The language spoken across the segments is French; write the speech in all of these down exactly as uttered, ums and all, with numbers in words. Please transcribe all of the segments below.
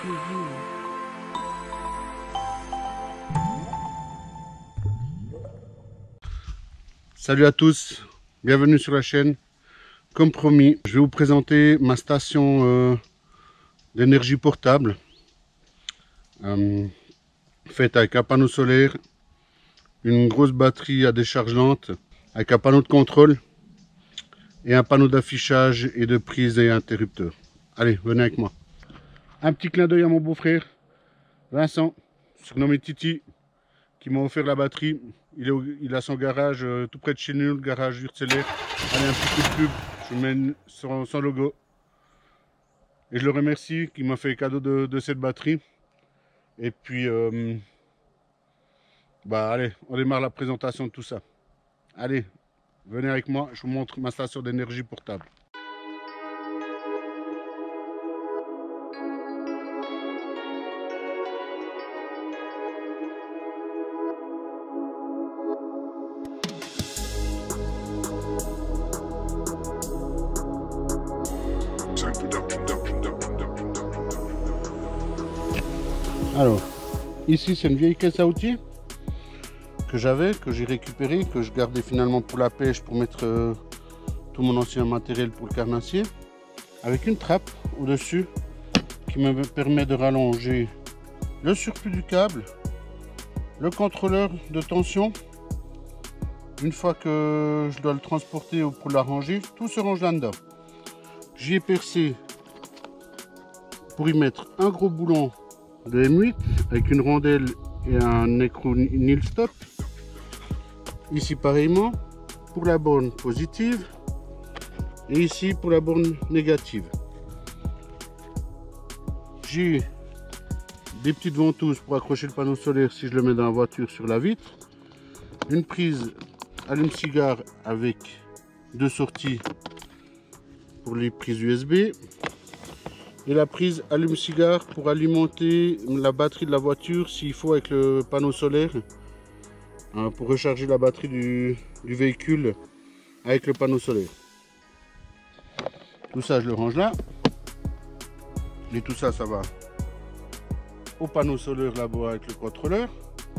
Salut à tous, bienvenue sur la chaîne. Comme promis, je vais vous présenter ma station euh, d'énergie portable euh, faite avec un panneau solaire, une grosse batterie à décharge lente, avec un panneau de contrôle et un panneau d'affichage et de prise et interrupteur. Allez, venez avec moi. Un petit clin d'œil à mon beau-frère Vincent, surnommé Titi, qui m'a offert la batterie. Il, est au, il a son garage euh, tout près de chez nous, le garage Urteler. Allez, un petit coup de pub, je vous mets son, son logo. Et je le remercie qui m'a fait cadeau de, de cette batterie. Et puis, euh, bah allez, on démarre la présentation de tout ça. Allez, venez avec moi, je vous montre ma station d'énergie portable. Alors, ici c'est une vieille caisse à outils que j'avais, que j'ai récupérée, que je gardais finalement pour la pêche, pour mettre euh, tout mon ancien matériel pour le carnassier, avec une trappe au-dessus qui me permet de rallonger le surplus du câble, le contrôleur de tension. Une fois que je dois le transporter pour l'arranger, tout se range là-dedans. J'y ai percé pour y mettre un gros boulon de M huit avec une rondelle et un écrou nil stop. Ici pareillement pour la borne positive et ici pour la borne négative. J'ai des petites ventouses pour accrocher le panneau solaire si je le mets dans la voiture sur la vitre, une prise allume-cigare avec deux sorties pour les prises U S B et la prise allume-cigare pour alimenter la batterie de la voiture s'il faut avec le panneau solaire, hein, pour recharger la batterie du, du véhicule avec le panneau solaire. Tout ça je le range là et tout ça ça va au panneau solaire là-bas avec le contrôleur.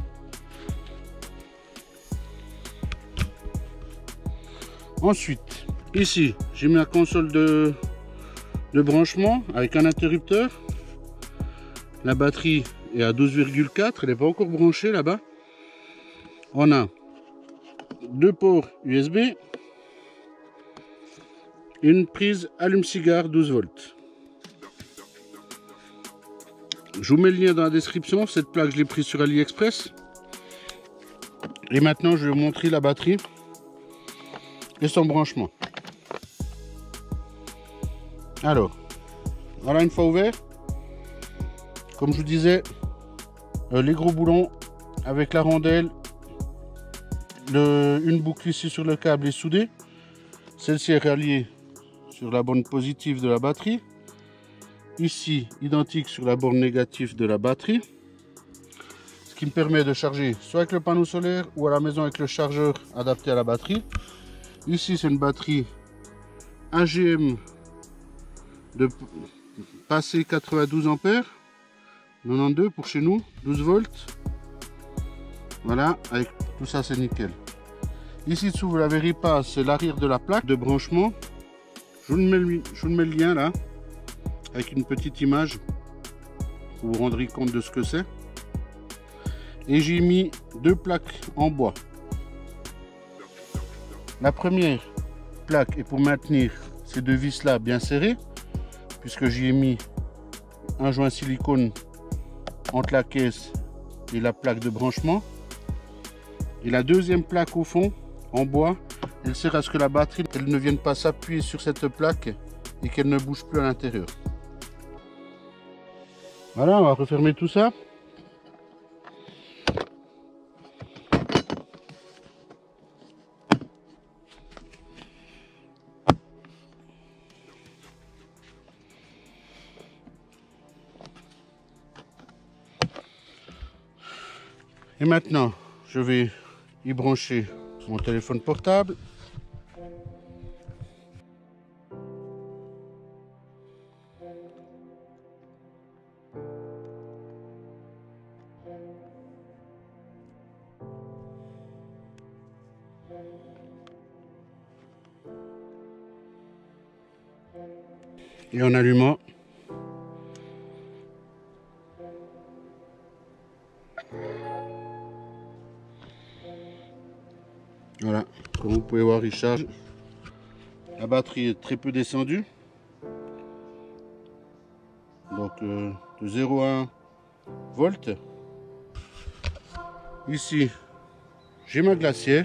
Ensuite ici j'ai mis la console de de branchement avec un interrupteur. La batterie est à douze virgule quatre, elle n'est pas encore branchée là-bas. On a deux ports U S B, une prise allume-cigare douze volts. Je vous mets le lien dans la description. Cette plaque je l'ai prise sur AliExpress. Et maintenant je vais vous montrer la batterie et son branchement. Alors, voilà, une fois ouvert, comme je vous disais, euh, les gros boulons avec la rondelle, le, une boucle ici sur le câble est soudée. Celle-ci est reliée sur la borne positive de la batterie. Ici, identique sur la borne négative de la batterie. Ce qui me permet de charger soit avec le panneau solaire ou à la maison avec le chargeur adapté à la batterie. Ici, c'est une batterie A G M de passer quatre-vingt-douze ampères, quatre-vingt-douze pour chez nous, douze volts. Voilà, avec tout ça c'est nickel. Ici dessous vous la verrez pas, c'est l'arrière de la plaque de branchement. Je vous mets le, je vous mets le lien là avec une petite image pour vous rendre compte de ce que c'est. Et j'ai mis deux plaques en bois. La première plaque est pour maintenir ces deux vis là bien serrées, puisque j'y ai mis un joint silicone entre la caisse et la plaque de branchement. Et la deuxième plaque au fond en bois, elle sert à ce que la batterie elle ne vienne pas s'appuyer sur cette plaque et qu'elle ne bouge plus à l'intérieur. Voilà, on va refermer tout ça. Et maintenant, je vais y brancher mon téléphone portable. Et en allumant, voilà, comme vous pouvez voir, il charge. La batterie est très peu descendue. Donc euh, de zéro à un volts. Ici, j'ai ma glacière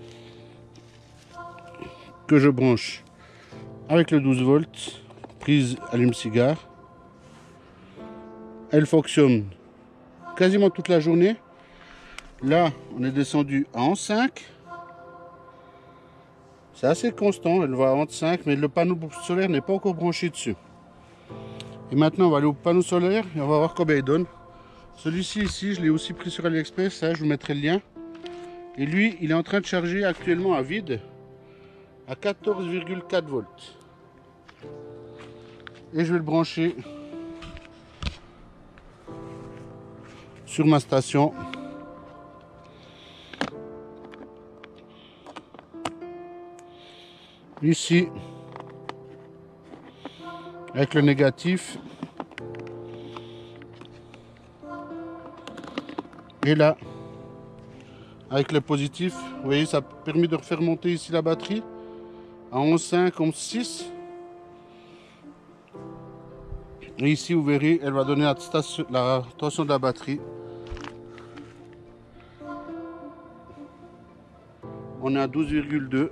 que je branche avec le douze volts, prise allume-cigare. Elle fonctionne quasiment toute la journée. Là, on est descendu à onze virgule cinq. C'est assez constant, elle va à onze virgule cinq, mais le panneau solaire n'est pas encore branché dessus. Et maintenant, on va aller au panneau solaire et on va voir combien il donne. Celui-ci ici, je l'ai aussi pris sur AliExpress, ça, je vous mettrai le lien. Et lui, il est en train de charger actuellement à vide à quatorze virgule quatre volts. Et je vais le brancher sur ma station. Ici, avec le négatif. Et là, avec le positif, vous voyez, ça a permis de refaire monter ici la batterie à onze virgule cinq, onze virgule six. Et ici, vous verrez, elle va donner la, station, la tension de la batterie. On est à douze virgule deux.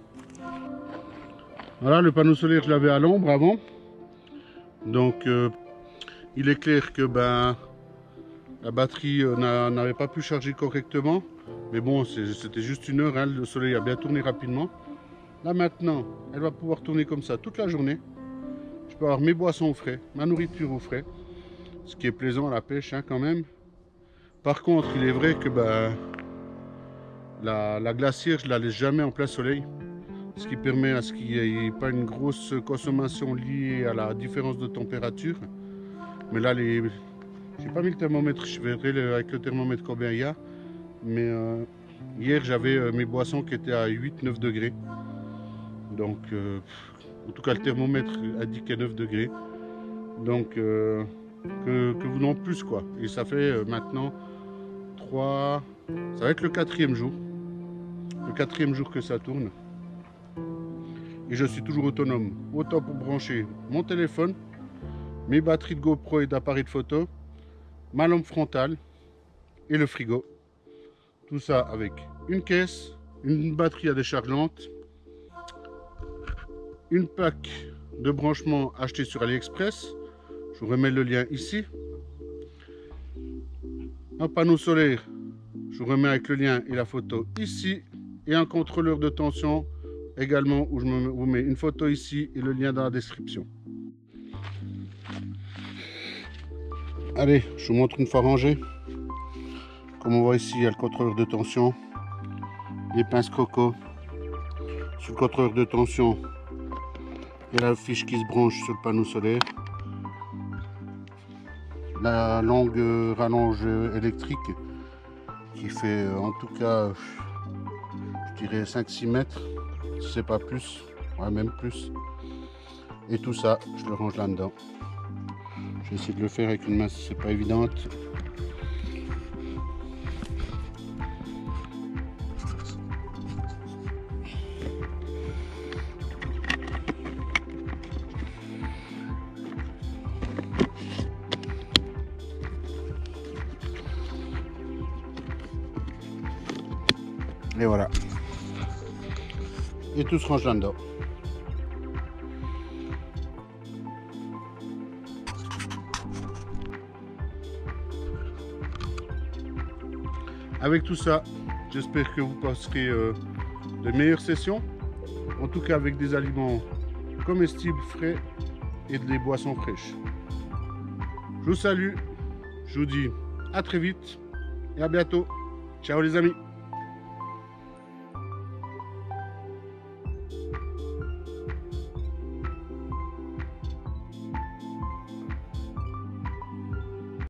Voilà, le panneau solaire, je l'avais à l'ombre avant. Donc, euh, il est clair que ben, la batterie euh, n'avait pas pu charger correctement. Mais bon, c'était juste une heure, hein, le soleil a bien tourné rapidement. Là maintenant, elle va pouvoir tourner comme ça toute la journée. Je peux avoir mes boissons au frais, ma nourriture au frais. Ce qui est plaisant à la pêche, hein, quand même. Par contre, il est vrai que ben, la, la glacière, je ne la laisse jamais en plein soleil. Ce qui permet à ce qu'il n'y ait pas une grosse consommation liée à la différence de température. Mais là, les... j'ai pas mis le thermomètre, je verrai le... avec le thermomètre combien il y a. Mais euh, hier, j'avais euh, mes boissons qui étaient à huit neuf degrés. Donc, euh, en tout cas, le thermomètre indiquait neuf degrés. Donc, euh, que, que vous n'en plus, quoi. Et ça fait euh, maintenant trois... Ça va être le quatrième jour. Le quatrième jour que ça tourne. Et je suis toujours autonome, autant pour brancher mon téléphone, mes batteries de GoPro et d'appareil de photo, ma lampe frontale et le frigo. Tout ça avec une caisse, une batterie à déchargeante, une plaque de branchement achetée sur AliExpress. Je vous remets le lien ici. Un panneau solaire, je vous remets avec le lien et la photo ici. Et un contrôleur de tension également, où je vous mets une photo ici et le lien dans la description. Allez, je vous montre une fois rangé. Comme on voit ici, il y a le contrôleur de tension, les pinces croco. Sur le contrôleur de tension, il y a la fiche qui se branche sur le panneau solaire. La longue rallonge électrique qui fait en tout cas, je dirais cinq six mètres. Si c'est pas plus, ouais, même plus. Et tout ça, je le range là-dedans. Je vais essayer de le faire avec une main si c'est pas évident. Et voilà. Et tout se range là-dedans. Avec tout ça, j'espère que vous passerez euh, de meilleures sessions. En tout cas avec des aliments comestibles frais et des boissons fraîches. Je vous salue, je vous dis à très vite et à bientôt. Ciao les amis.